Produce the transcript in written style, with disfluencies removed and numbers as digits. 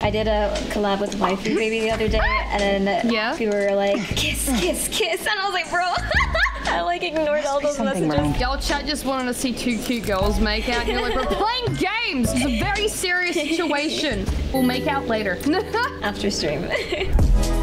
I did a collab with Waifu Baby the other day, and then we were like, kiss, kiss, kiss, and I was like, bro, I like ignored all those messages. Y'all chat just wanted to see two cute girls make out, and you're like, we're playing games. It's a very serious situation. We'll make out later. After stream.